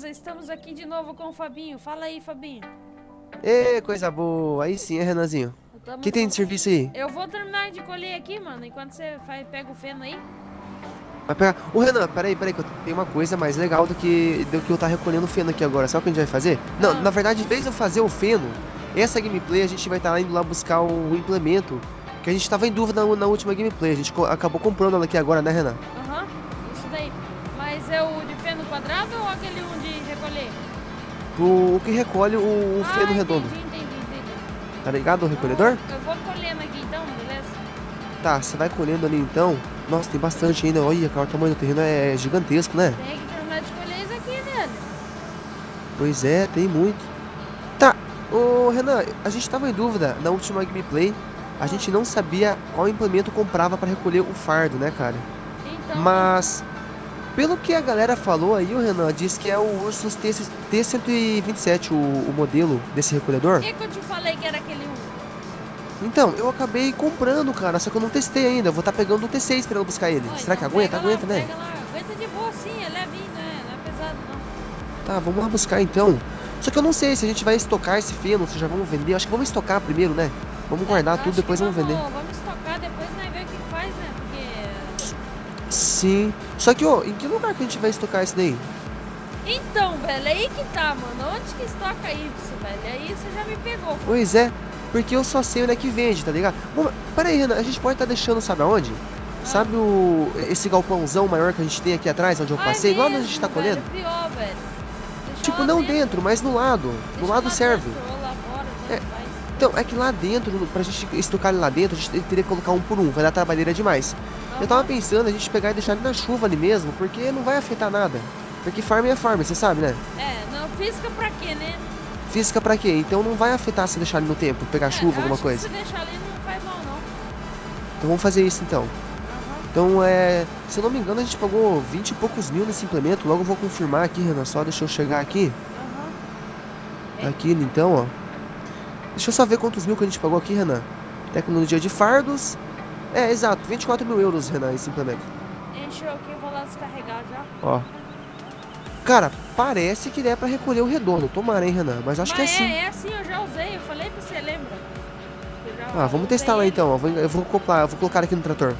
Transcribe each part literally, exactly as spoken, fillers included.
beleza? Estamos aqui de novo com o Fabinho. Fala aí, Fabinho. Ê, coisa boa. Aí sim, é Renanzinho. O Tamo que tem de junto. serviço aí? Eu vou terminar de colher aqui, mano, enquanto você faz, pega o feno aí. Vai pegar. Ô, Renan, peraí, peraí, que eu tenho uma coisa mais legal do que, do que eu tá recolhendo o feno aqui agora. Sabe o que a gente vai fazer? Não, Ah. na verdade, em vez de eu fazer o feno, essa gameplay a gente vai estar indo lá buscar o implemento. Que a gente tava em dúvida na, na última gameplay. A gente co- acabou comprando ela aqui agora, né, Renan? Aham, isso daí. Mas é o de feno quadrado ou aquele um de recolher? O, o que recolhe o, o ah, feno entendi, redondo. entendi, entendi. Tá ligado? O recolhedor? Então, eu vou colhendo aqui então, beleza? Tá, você vai colhendo ali então. Nossa, tem bastante ainda. Olha, cara, o tamanho do terreno é gigantesco, né? Tem que terminar de colher isso aqui, velho. Pois é, tem muito. Tá, ô Renan, a gente tava em dúvida na última gameplay. A gente não sabia qual implemento comprava pra recolher o fardo, né, cara? Então, Mas, pelo que a galera falou aí, o Renan disse que é o Ursus T cento e vinte e sete, o, o modelo desse recolhedor. por que, que eu te falei que era aquele um? Então, eu acabei comprando, cara, só que eu não testei ainda. Eu vou estar pegando o T seis pra eu buscar ele. Ó, Será que então aguenta? pega lá, Aguenta, né? pega lá. Aguenta de boa sim, é levinho, né? Não é pesado não. Tá, vamos lá buscar então. Só que eu não sei se a gente vai estocar esse feno, se já vamos vender. Acho que vamos estocar primeiro, né? Vamos guardar É, eu tudo, acho depois que vamos vender. Vamos estocar depois, né? Ver o que faz, né? Porque... Sim. Só que, ô, em que lugar que a gente vai estocar isso daí? Então, velho, é aí que tá, mano. Onde que estoca isso, velho? Aí você já me pegou. Filho. Pois é, porque eu só sei onde é que vende, tá ligado? Bom, pera aí, Renan, a gente pode estar deixando, sabe aonde? Ah. Sabe o esse galpãozão maior que a gente tem aqui atrás, onde eu Ah, passei? é Lá onde a mesmo, gente tá velho, colhendo? pior, velho. Deixa Tipo, lá não dentro, mas no lado. Deixa No lado lá serve. dentro, ou lá fora, É. tanto faz. Então, é que lá dentro, pra gente estocar ele lá dentro, a gente teria que colocar um por um, vai dar trabalheira demais. Eu tava Aham. pensando a gente pegar e deixar ele na chuva ali mesmo, porque não vai afetar nada. Porque farm é farm, você sabe, né? É, não, física pra quê, né? Física pra quê? Então não vai afetar se deixar ele no tempo, pegar É, chuva, eu alguma acho coisa. Que se deixar ali não faz mal, não. Então vamos fazer isso então. Aham. Então, é, se eu não me engano, a gente pagou vinte e poucos mil nesse implemento. Logo eu vou confirmar aqui, Renan. Só deixa eu chegar aqui. Aham. Aqui, então, ó. Deixa eu só ver quantos mil que a gente pagou aqui, Renan. Tecnologia de fardos. É, exato. vinte e quatro mil euros, Renan, esse implemento. Encheu aqui, eu vou lá descarregar já. Ó. Cara, parece que é pra recolher o redondo. Tomara, hein, Renan. Mas acho Mas que é é, assim. é assim, eu já usei. Eu falei pra você, lembra? Eu já Ah, vamos usei testar lá ele. então. ó. Eu vou, eu vou acoplar, eu vou colocar aqui no trator.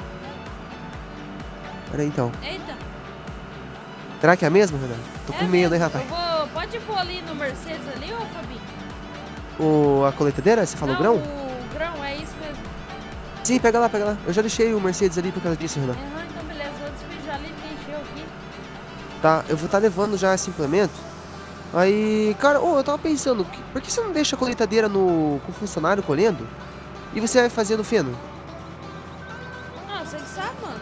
Pera aí, então. Eita. Será que é a mesma, Renan? Tô É com medo, hein, mesmo. rapaz? Eu vou... Pode pôr ali no Mercedes ali, ô Fabinho? O, a coletadeira? Você falou Não, grão? o grão, é isso mesmo. Sim, pega lá, pega lá. Eu já deixei o Mercedes ali por causa disso, Renan. Aham, então beleza. Vou despejar ali porque encheu aqui. Tá, eu vou estar levando já esse implemento. Aí, cara, ô, eu tava pensando, que- por que você não deixa a colheitadeira no, com o funcionário colhendo? E você vai fazendo feno? Ah, você que sabe, mano.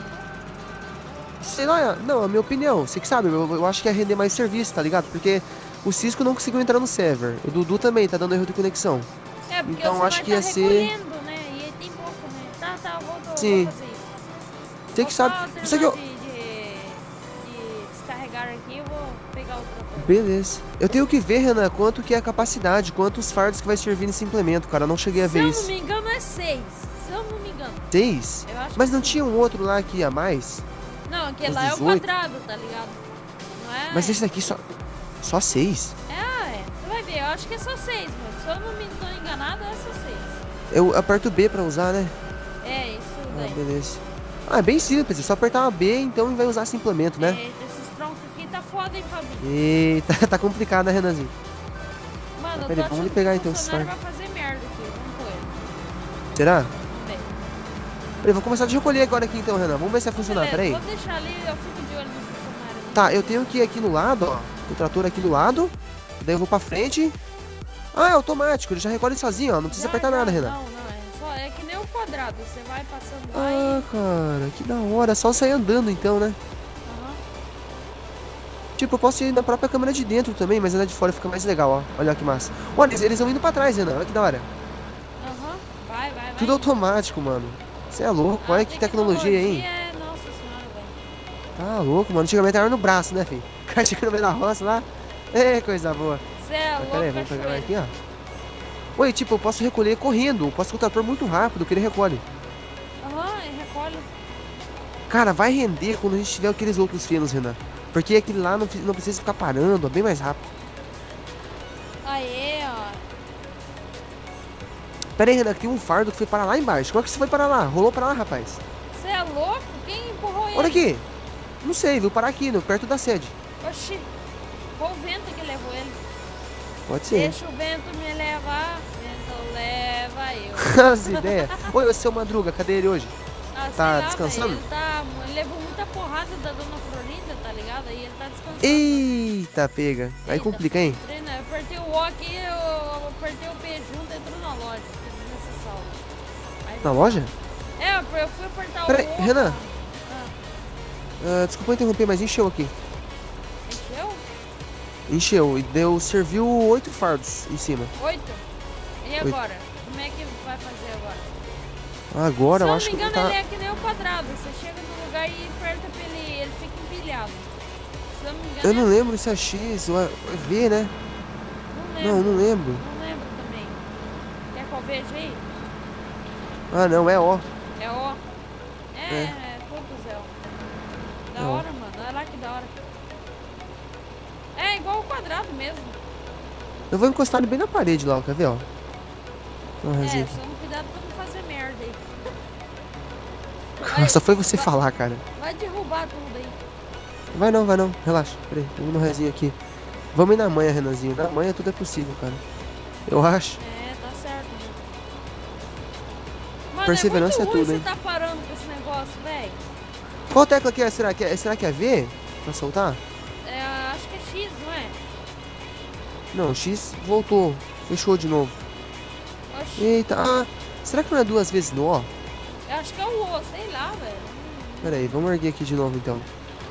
Sei lá, não, a minha opinião, você que sabe, eu, eu acho que ia render mais serviço, tá ligado? Porque o Cisco não conseguiu entrar no server, o Dudu também tá dando erro de conexão. É, porque Então, você acho vai que ia tá ser- recolhendo, né? E aí tem pouco, né? Tá, tá, eu vou, vou Sim. fazer isso. Você Vou que só sabe, só que terminar eu... de, de, de descarregar aqui, eu vou pegar o trator. Beleza. Eu tenho que ver, Renan, quanto que é a capacidade, quantos fardos que vai servir nesse implemento, cara, eu não cheguei a Se ver eu não isso. me engano é seis. Se eu não me engano. Seis? Eu acho Mas que não sim. tinha um outro lá que ia mais? Não, aquele Os lá é o dezoito? quadrado, tá ligado? Não é? Mas esse daqui só... Só seis? É, é. Você vai ver, eu acho que é só seis, mano. Se eu não me tô enganado, é só seis. Eu aperto B pra usar, né? É, isso Ah, daí. beleza. Ah, é bem simples, é só apertar uma B então e vai usar esse implemento, né? É, esses troncos aqui tá foda, hein, Fabinho? Eita, tá complicado, né, Renanzinho? Mano, eu tô peraí, vamos achando ali que pegar o então esse funcionário vai fazer merda aqui. Vamos com ele. Será? Vamos ver. Peraí, vou começar a recolher agora aqui então, Renan. Vamos ver se vai funcionar, Beleza, peraí. vou deixar ali, eu fico de olho no funcionário. Tá, eu tenho que ir aqui no lado, ó. O trator aqui do lado. Daí eu vou pra frente. Ah, é automático, ele já recolhe sozinho, ó. Não precisa Já, apertar já, nada, Renan. Não, não, é só, é que nem o quadrado. Você vai passando lá Ah, cara, que da hora. Só sair andando então, né? e... Aham. Tipo, eu posso ir na própria câmera de dentro também, mas na de fora fica mais legal, ó. Olha que massa. Olha, eles eles vão indo pra trás, Renan. Olha que da hora. Aham. Vai, vai, vai. Tudo automático, mano. Você é louco, A olha que tecnologia, hein? É... Nossa senhora, velho. Tá louco, mano. Antigamente era no braço, né, filho? O cara chega no meio da roça lá. É, coisa boa. Você é Mas louco, pera aí, vamos pegar mais cachoeira. aqui, ó. Oi, tipo, eu posso recolher correndo. Eu posso com o trator muito rápido, que ele recolhe. Aham, e recolhe. Cara, vai render quando a gente tiver aqueles outros fenos, Renan. Porque aquele lá não, fi- não precisa ficar parando, é bem mais rápido. Aê, ó. Pera aí, Renan, que tem um fardo que foi parar lá embaixo. Como é que você foi parar lá? Rolou pra lá, rapaz. Você é louco? Quem empurrou ele? Olha aqui. Não sei, viu parar aqui, no, perto da sede. Oxi. Foi o vento que levou ele. Pode ser. Deixa o vento me levar, vento leva eu. As ideias. Oi, ô seu Madruga, cadê ele hoje? Ah, sei Tá lá, descansando? velho, Ele, tá, ele levou muita porrada da dona Florinda, tá ligado? Aí ele tá descansando. Eita, pega. Aí Eita, complica, hein? treina, Eu apertei o O aqui, eu apertei o P junto, entrou na loja. Que desnecessário. Aí- Na loja? É, eu fui apertar Peraí, o O. Renan. Ah, Ah, desculpa interromper, mas encheu aqui. encheu? Encheu e deu, serviu oito fardos em cima. Oito? E Oito. agora? Como é que vai fazer agora? Agora Se eu eu acho não que me não engano, tá. ele é que nem o quadrado. Você chega no lugar e aperta pra ele, ele fica empilhado. Se eu não me engano, Eu não é lembro se é X ou é V, né? assim. Não, Não lembro. não lembro. Não lembro também. Quer que eu veja aí? Ah, não, é O. É O. É, É. é, todos é O. Da É O. hora, mano. Olha lá que da hora. É igual o quadrado mesmo. Eu vou encostar ele bem na parede lá, ó, quer ver, ó? Uma É, resinha. só não cuidado pra não fazer merda aí. Ah, só foi você vai, falar, cara. vai derrubar tudo aí. Vai não, vai não, relaxa. Peraí, tem uma resinha aqui. Vamos ir na manha, Renanzinho. Na manha tudo é possível, cara. Eu acho. É, tá certo. Mano, Perseverança é é muito ruim tudo, hein? você tá parando com esse negócio, velho. Qual tecla que é? Será que é, será que é V? Pra soltar? É, acho que é X, não é? Não, X voltou. Fechou de novo. Oxi, Eita, ah, será que não é duas vezes no O? eu acho que é o O, sei lá, velho. Pera aí, vamos erguer aqui de novo então.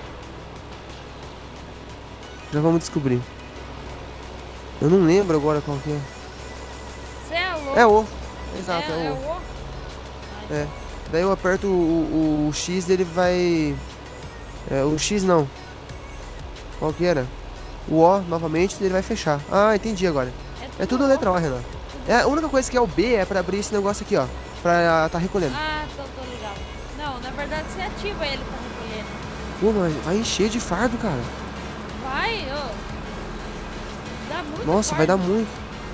Já vamos descobrir. Eu não lembro agora qual que é. Você é louco. É O. Exato, é, é, é O. o O? É. Daí eu aperto o, o, o X, ele vai... É, o X não. Qual que era? O O novamente, ele vai fechar. Ah, entendi agora. É tudo O. letra O, Renan. É, a única coisa que é o B é pra abrir esse negócio aqui, ó. Pra tá recolhendo. Ah, tô, tô ligado. Não, na verdade você ativa ele pra recolher. Pô, mas vai encher de fardo, cara. Vai, ô. Dá muito Nossa, vai fardo. dar muito.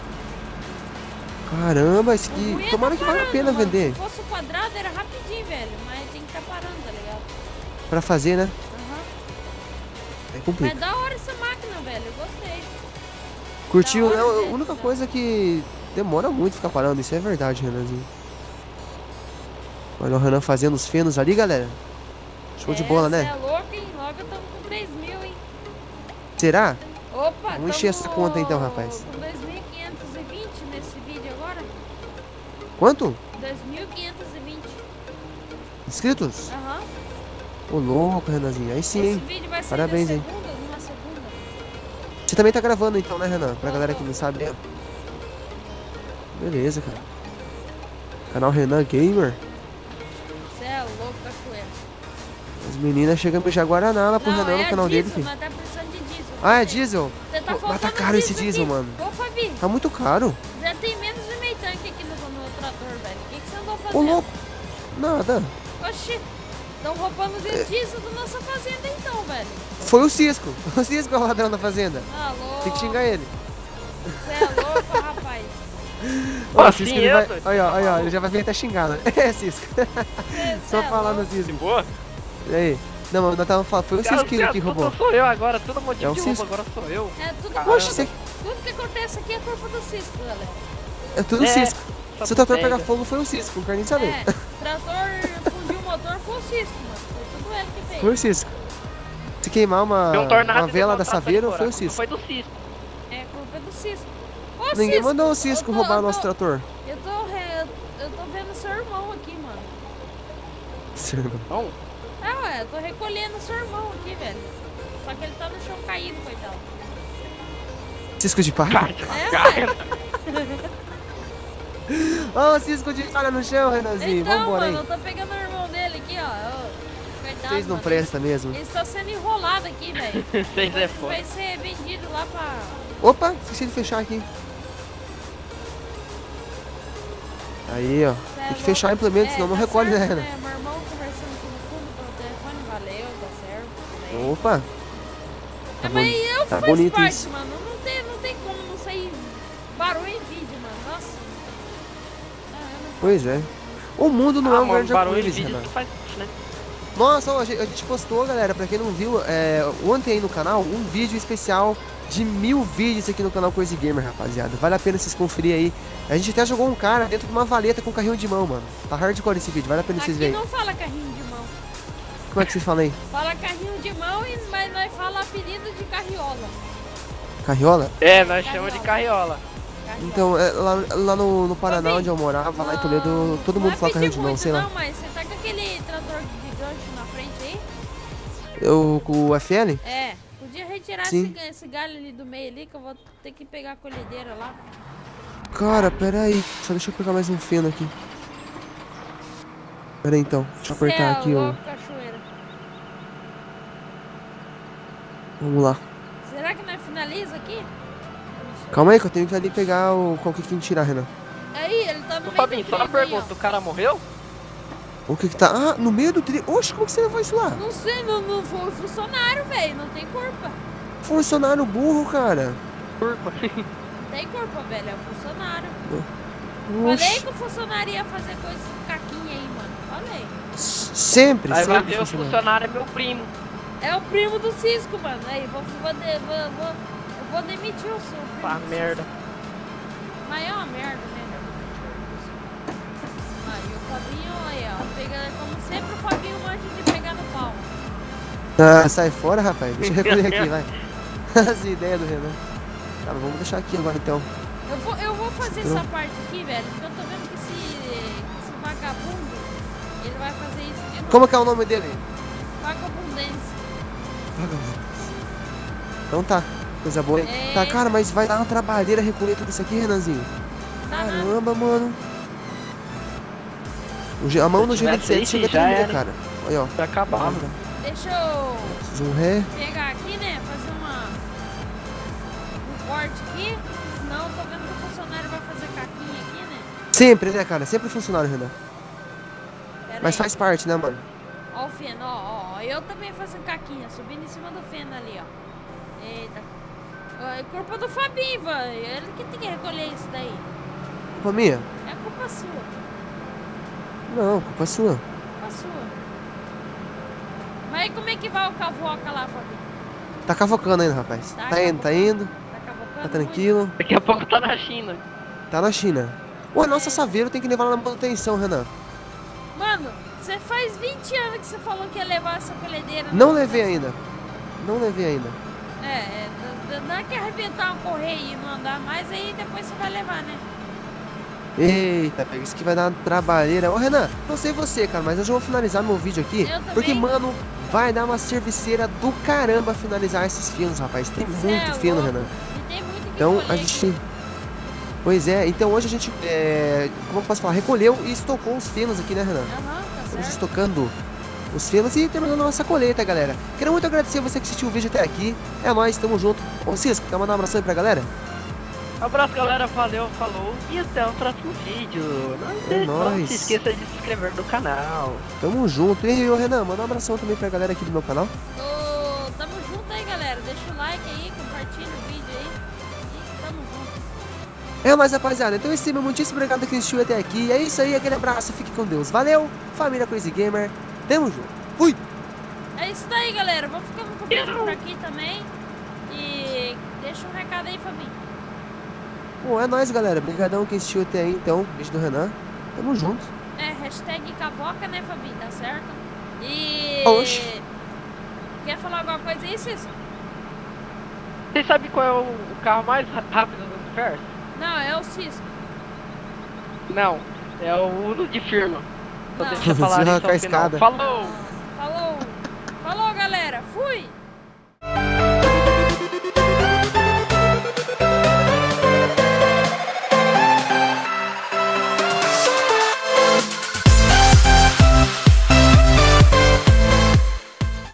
Caramba, esse O aqui... ruim é Tomara tá que valha a parando, pena mano. vender. Se fosse o quadrado era rapidinho, velho. Mas tem que estar tá parando, tá ligado? Pra fazer, né? Aham. É Mas complica. da hora essa máquina, velho. Eu gostei. Curtiu, da né? hora, A gente, única da coisa que demora muito ficar parando. Isso é verdade, Renanzinho. Olha o Renan fazendo os fenos ali, galera. Show de bola, Você né? é louco, hein? Logo estamos com três mil, hein? Será? Opa, Vamos encher essa tamo conta então, rapaz. Com dois mil quinhentos e vinte nesse vídeo agora. Quanto? dois mil quinhentos e vinte. Inscritos? Aham. Ô, louco, Renanzinho. Aí sim, Esse hein? vídeo vai sair Parabéns, na hein? segunda, numa segunda. Você também tá gravando então, né, Renan? Pra Tô, galera tô. que não sabe. né? Beleza, cara. Canal Renan Gamer. Você é louco, cachoeira. As meninas chegam a mijar Guaraná lá pro Não, Renan é no canal diesel, dele, filho. mas tá precisando de diesel. Ah, é Você- diesel? Você tá Pô, mas tá faltando caro esse diesel, aqui. mano. Ô, Fabi, Tá muito caro. já tem menos de meio tanque aqui no, no trator, velho. O que, que você andou Ô, fazendo? louco. Nada. Oxi, estão roubando É. de diesel da nossa fazenda então, velho. Foi o Cisco. O Cisco é o ladrão da fazenda. Ah, louco. Tem que xingar ele. Você é louco, rapaz. Ó, o Assim Cisco ele eu, vai. doido. Aí, ó, aí, ó, ele já vai vir até xingado. É, Cisco. Você Só é falar no louco. Cisco. Boa? E aí? Não, mas nós tava falando. Foi o Cisco que, que roubou. Tudo sou eu agora, tudo motivo É o de roubo, Cisco. agora sou eu. É tudo, Caramba. Oxe, você... tudo que acontece aqui é culpa do Cisco, galera. é tudo É, Cisco. só Se o trator pega. pegar fogo, foi o Cisco. Não quero nem saber. É, trator fundiu o motor, foi o Cisco, mano. Foi tudo ele que fez. Foi o Cisco. Se queimar uma, Foi um tornado uma e vela deu da uma traça Saveiro, de foi o fora. Cisco. Foi do Cisco. É culpa do Cisco. Ô, Ninguém Cisco, mandou o Cisco eu tô- roubar eu nosso tô- trator. Eu tô, re- eu tô vendo seu irmão aqui, mano. Não, É, ué, eu tô recolhendo seu irmão aqui, velho. Só que ele tá no chão caído, coitado. Cisco de palha? cara, É, cara. Ô, Cisco de palha no chão, Renanzinho. Então, Vambora, mano, hein? eu tô pegando o irmão dele aqui, ó. Ô, coitado, Vocês não mano. prestam mesmo. Ele está sendo enrolado aqui, velho. Vocês é Depois foda. vai ser vendido lá pra... Opa, esqueci de fechar aqui. Aí, ó. Tem que fechar o implemento, senão não recolhe, né, certo, Renan? Meu irmão conversando aqui no fundo pelo telefone, valeu, tá certo. tudo bem. Opa. Tá, É, mas boni eu tá faz bonito parte, isso. mano. Não tem, não tem como não sair barulho em vídeo, mano. Nossa. Ah, eu não Pois é. O mundo não Ah, é um mano, grande barulho em arco-íris, vídeo Renan. não faz parte, né? Nossa, ó, a gente a gente postou, galera, pra quem não viu, é, ontem aí no canal, um vídeo especial de mil vídeos aqui no canal Coisa Gamer, rapaziada. Vale a pena vocês conferir aí. A gente até jogou um cara dentro de uma valeta com carrinho de mão, mano. Tá hardcore esse vídeo, vale a pena vocês Aqui verem. não fala carrinho de mão. Como é que vocês falam aí? Fala carrinho de mão, e- mas nós fala apelido de carriola. Carriola? É, nós chamamos de carriola. Carriola. Então, é, lá, lá no, no Paraná, Fabinho, onde eu morava, lá em não- Toledo, todo não mundo é fala carrinho de pedir mão, muito, sei lá. Não, mas você tá com aquele trator de gancho na frente aí? Eu com o F L? É. Podia retirar Sim. esse, esse galho ali do meio ali, que eu vou ter que pegar a colhedeira lá. Cara, pera aí. Só deixa eu pegar mais um feno aqui. Pera aí, então. Deixa eu apertar Céu, aqui o... louco, cachoeira. Vamos lá. Será que nós finaliza aqui? Eu não sei. Calma aí que eu tenho que ali pegar o... Qual que tem que tirar, Renan? Aí, ele tá no Ô, meio Fabinho, do só uma trilho aí, pergunta, ó. o cara morreu? O que que tá... Ah, no meio do trilho. Oxe, como que você levou isso lá? Não sei, não, não foi funcionário, velho. Não tem corpo. Funcionário burro, cara. Turma. Não tem corpo, velho. É o funcionário. Falei Oxe. que o funcionário ia fazer coisa caquinha aí, mano. Falei. Sempre, Aí vai sempre ver o funcionário. funcionário é meu primo. É o primo do Cisco, mano. Aí, vou, vou, de- vou, vou, eu vou demitir o seu primo. Pá, do merda. Cisco. Mas é uma merda, né? Aí o Fabinho, aí, ó. Pega, como sempre, o Fabinho manja de pegar no pau. Ah, sai fora, rapaz. Deixa eu recolher aqui, vai. As ideias do Renan. Tá, mas vamos deixar aqui agora, então. Eu vou, eu vou fazer Pronto. essa parte aqui, velho, porque eu tô vendo que esse, que esse vagabundo, ele vai fazer isso de novo. Como que é o nome dele? Vagabundência. Então tá. Coisa boa, hein? É. Tá, cara, mas vai dar uma trabalheira recolher tudo isso aqui, Renanzinho. Dá nada. Caramba, mano. O ge- a mão Se no tivesse gerente aí aí, chega a já tremer, era. cara. Olha, ó. Já acabava. Deixa eu Zoom ré. pegar aqui, né, fazer uma, um corte aqui, senão eu tô vendo que o funcionário vai fazer caquinha aqui, né. Sempre, né, cara? Sempre funcionário, Renan. Pera Mas aí. faz parte, né, mano? Ó o feno, ó, ó, ó, eu também fazendo caquinha, subindo em cima do feno ali, ó. Eita. Ó, é culpa do Fabinho, velho, ele que tem que recolher isso daí. Culpa minha? É culpa sua. Não, culpa sua. A sua. Mas aí como é que vai o cavoca lá, Fabinho? Tá cavocando ainda, rapaz. Tá Tá indo, tá cavocando? indo. Tá cavocando Tá tranquilo. Daqui a pouco tá na China. Tá na China. Ué, nossa saveiro tem que levar lá na manutenção, Renan. muito? Mano, você faz vinte anos que você falou que ia levar essa colhedeira. Não na- levei ainda. Não levei ainda. É, é, d- d- dá que arrebentar um correio e não andar mais, aí depois você vai levar, né? Eita, pega, isso aqui vai dar uma trabalheira. Ô, Renan, não sei você, cara, mas eu já vou finalizar meu vídeo aqui. Eu também. Porque, mano, vai dar uma serviceira do caramba finalizar esses finos, rapaz. Tem Cê muito é fino, louco. Renan. E tem muito que Então, colher a aqui. gente... Pois é, então hoje a gente, é... como eu posso falar, recolheu e estocou os finos aqui, né, Renan? Aham, tá Estamos certo. estocando os finos e terminando a nossa colheita, galera. Quero muito agradecer você que assistiu o vídeo até aqui. É nóis, tamo junto. Ô, Cisco, quer mandar um abraço aí pra galera? Abraço, galera. Valeu, falou. E até o próximo vídeo. Não, É não nóis. se esqueça de se inscrever no canal. Tamo junto. E ô, Renan, manda um abração também pra galera aqui do meu canal. Ô, tamo junto aí, galera. Deixa o like aí, compartilha o vídeo aí. E tamo junto. É nóis, rapaziada. Então, esse meu muitíssimo obrigado que assistiu até aqui. É isso aí, aquele abraço, fique com Deus. Valeu, família Crazy Gamer. Tamo junto. Fui! É isso daí, galera. Vamos ficando com o vídeo por aqui também. E deixa um recado aí, Fabinho. Bom, é nóis, galera. Obrigadão quem assistiu até aí, então. Beijo do Renan. Tamo junto. É, hashtag cavoca, né, Fabinho? Tá certo? E... Oxi. Quer falar alguma coisa aí, Cisco? Vocês sabem qual é o, o carro mais ra- rápido do universo? Não, é o Cisco. Não, é o Uno de firma. Só Não. deixa eu falar Você isso arrancar a ao final. escada. Falou! Falou! Falou, galera! Fui!